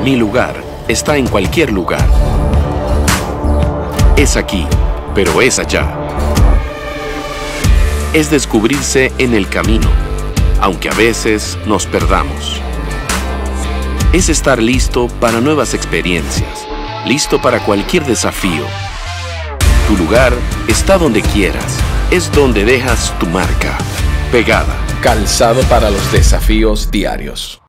Mi lugar está en cualquier lugar. Es aquí, pero es allá. Es descubrirse en el camino, aunque a veces nos perdamos. Es estar listo para nuevas experiencias, listo para cualquier desafío. Tu lugar está donde quieras, es donde dejas tu marca, Pegada. Calzado para los desafíos diarios.